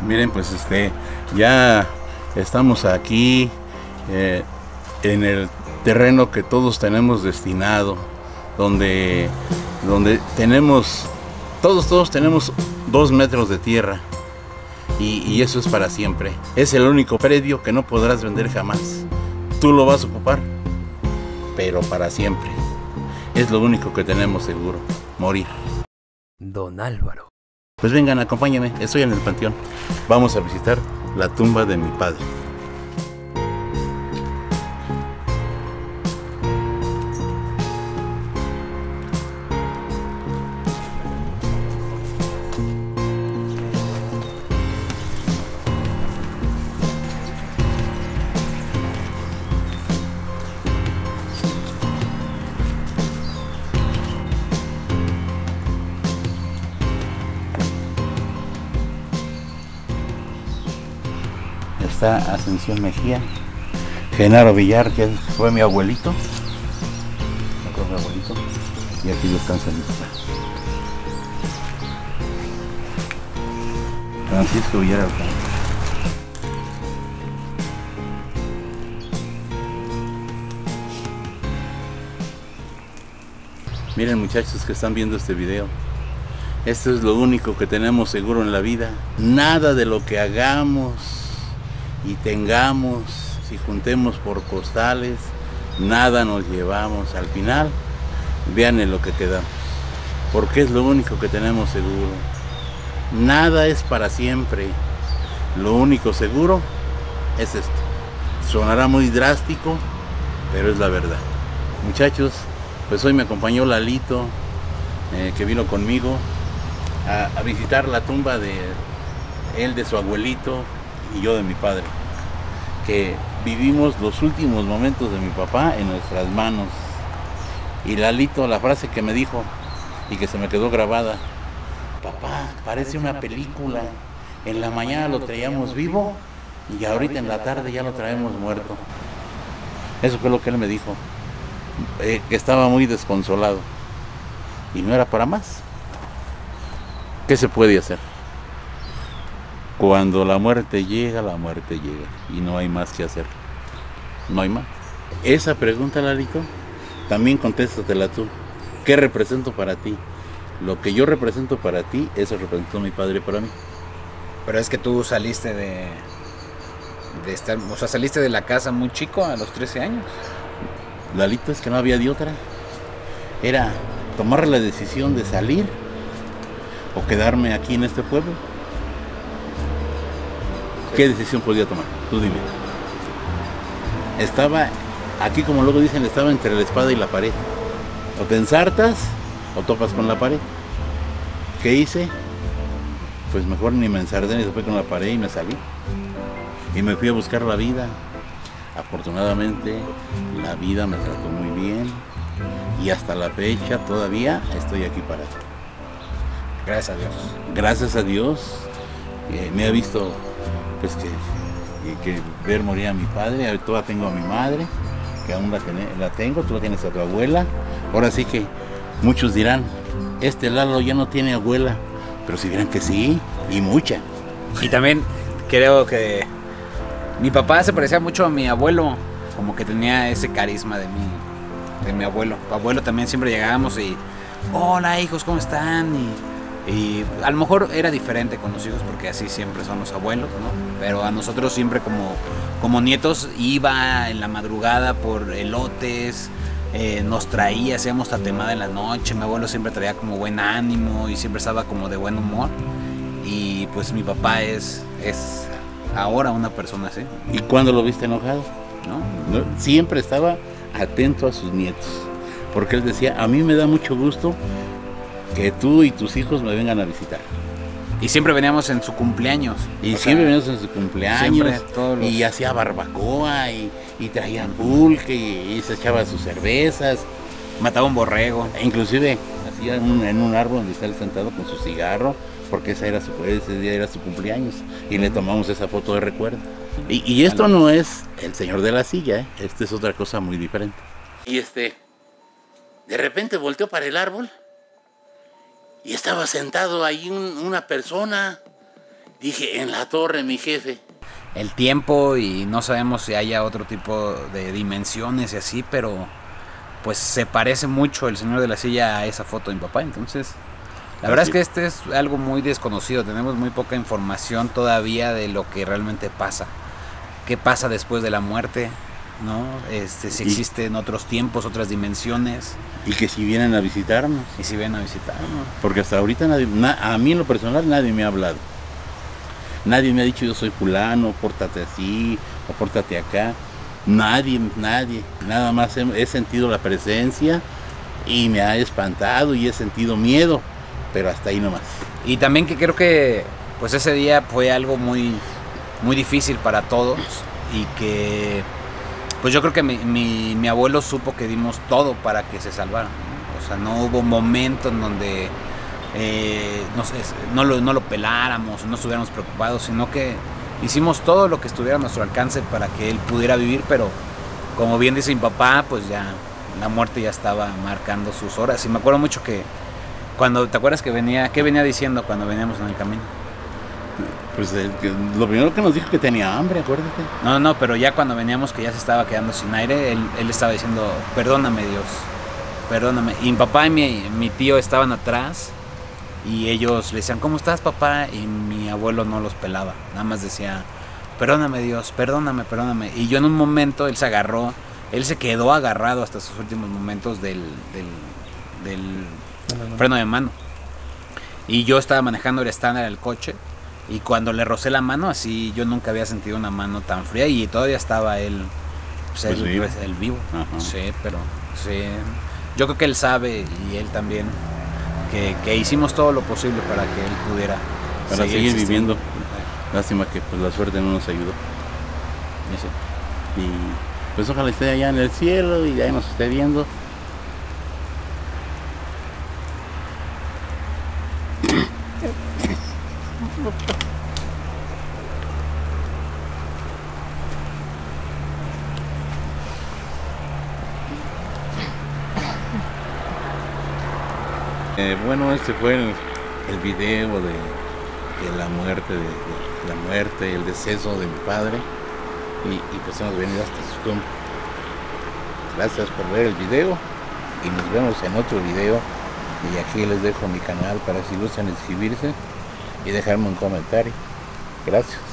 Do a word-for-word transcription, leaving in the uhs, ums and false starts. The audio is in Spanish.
Miren, pues este, ya estamos aquí eh, en el terreno que todos tenemos destinado, donde, donde tenemos, todos, todos tenemos dos metros de tierra y, y eso es para siempre. Es el único predio que no podrás vender jamás. Tú lo vas a ocupar, pero para siempre. Es lo único que tenemos seguro, morir. Don Álvaro. Pues vengan, acompáñenme, estoy en el panteón. Vamos a visitar la tumba de mi padre. Está Ascensión Mejía, Genaro Villar, que fue mi abuelito, mi abuelito, y aquí descansa mi papá. Francisco Villar Alcántara. Miren, muchachos que están viendo este video, esto es lo único que tenemos seguro en la vida. Nada de lo que hagamos y tengamos, si juntemos por costales, nada nos llevamos. Al final, vean en lo que quedamos, porque es lo único que tenemos seguro. Nada es para siempre. Lo único seguro es esto. Sonará muy drástico, pero es la verdad. Muchachos, pues hoy me acompañó Lalito, eh, que vino conmigo a, a visitar la tumba de él, de su abuelito, y yo de mi padre, que vivimos los últimos momentos de mi papá en nuestras manos. Y Lalito, la frase que me dijo y que se me quedó grabada: papá, parece una película, en la mañana lo traíamos vivo y ahorita en la tarde ya lo traemos muerto. Eso fue lo que él me dijo, eh, que estaba muy desconsolado y no era para más. ¿Qué se puede hacer? Cuando la muerte llega, la muerte llega y no hay más que hacer. No hay más. Esa pregunta, Lalito, también contéstatela tú. ¿Qué represento para ti? Lo que yo represento para ti, eso representó mi padre para mí. Pero es que tú saliste de, de estar, o sea, saliste de la casa muy chico, a los trece años. Lalito, es que no había de otra. Era tomar la decisión de salir o quedarme aquí en este pueblo. ¿Qué decisión podía tomar? Tú dime. Estaba, aquí como luego dicen, estaba entre la espada y la pared. O te ensartas o topas con la pared. ¿Qué hice? Pues mejor ni me ensarté ni topé con la pared y me salí. Y me fui a buscar la vida. Afortunadamente, la vida me trató muy bien. Y hasta la fecha todavía estoy aquí parado. Gracias a Dios. Gracias a Dios. Eh, me ha visto pues que, que, que ver morir a mi padre. Ahora tengo a mi madre, que aún la, ten, la tengo, tú la tienes a tu abuela. Ahora sí que muchos dirán, este Lalo ya no tiene abuela, pero si dirán que sí, y mucha. Y también creo que mi papá se parecía mucho a mi abuelo, como que tenía ese carisma de mi, de mi abuelo. Mi abuelo también siempre llegábamos y, hola hijos, ¿cómo están? Y, Y a lo mejor era diferente con los hijos porque así siempre son los abuelos, ¿no? Pero a nosotros siempre como, como nietos iba en la madrugada por elotes, eh, nos traía, hacíamos tatemada en la noche. Mi abuelo siempre traía como buen ánimo y siempre estaba como de buen humor. Y pues mi papá es, es ahora una persona así. ¿Y cuándo lo viste enojado? ¿No? ¿No? Siempre estaba atento a sus nietos, porque él decía, a mí me da mucho gusto que tú y tus hijos me vengan a visitar. Y siempre veníamos en su cumpleaños. Y o siempre sea, veníamos en su cumpleaños. Todos los... Y hacía barbacoa y, y traía pulque y, y se echaba sus cervezas. Mataba un borrego. E inclusive hacía un, en un árbol donde está él sentado con su cigarro, porque esa era su, ese día era su cumpleaños. Y le tomamos esa foto de recuerdo. Y, y esto no es el señor de la silla, ¿eh? Esta es otra cosa muy diferente. Y este, de repente volteó para el árbol y estaba sentado ahí un, una persona Dije, en la torre, mi jefe. El tiempo y no sabemos si haya otro tipo de dimensiones y así, pero pues se parece mucho el señor de la silla a esa foto de mi papá. Entonces, la verdad es que este es algo muy desconocido. Tenemos muy poca información todavía de lo que realmente pasa. ¿Qué pasa después de la muerte? ¿No? Este, si existen otros tiempos, otras dimensiones. Y que si vienen a visitarnos. Y si vienen a visitarnos. Porque hasta ahorita nadie, na, a mí en lo personal nadie me ha hablado. Nadie me ha dicho yo soy fulano, pórtate así, o pórtate acá. Nadie, nadie. Nada más he, he sentido la presencia y me ha espantado y he sentido miedo. Pero hasta ahí nomás. Y también que creo que pues ese día fue algo muy, muy difícil para todos. Y que pues yo creo que mi, mi, mi abuelo supo que dimos todo para que se salvara, ¿no? O sea, no hubo momento en donde eh, no, no, lo, no lo peláramos, no estuviéramos preocupados, sino que hicimos todo lo que estuviera a nuestro alcance para que él pudiera vivir, pero como bien dice mi papá, pues ya la muerte ya estaba marcando sus horas. Y me acuerdo mucho que cuando, ¿te acuerdas que venía, qué venía diciendo cuando veníamos en el camino? Pues eh, que lo primero que nos dijo que tenía hambre, acuérdate. No, no, pero ya cuando veníamos que ya se estaba quedando sin aire, él, él estaba diciendo, perdóname Dios, perdóname. Y mi papá y mi, mi tío estaban atrás y ellos le decían, ¿cómo estás, papá? Y mi abuelo no los pelaba, nada más decía, perdóname Dios, perdóname, perdóname. Y yo en un momento, él se agarró, él se quedó agarrado hasta sus últimos momentos del, del, del freno de mano. Y yo estaba manejando el estándar del coche. Y cuando le rocé la mano, así yo nunca había sentido una mano tan fría y todavía estaba él, pues, pues él, vivo. Pues, él vivo. Ajá. Sí, pero sí, yo creo que él sabe y él también que, que hicimos todo lo posible para que él pudiera para seguir, seguir viviendo. Lástima que pues la suerte no nos ayudó. Sí. Y pues ojalá esté allá en el cielo y ya nos esté viendo. Eh, bueno, este fue el, el video de, de la muerte, de, de la muerte, el deceso de mi padre y, y pues hemos venido hasta su tumba. Gracias por ver el video y nos vemos en otro video y aquí les dejo mi canal para si gustan inscribirse y dejarme un comentario. Gracias.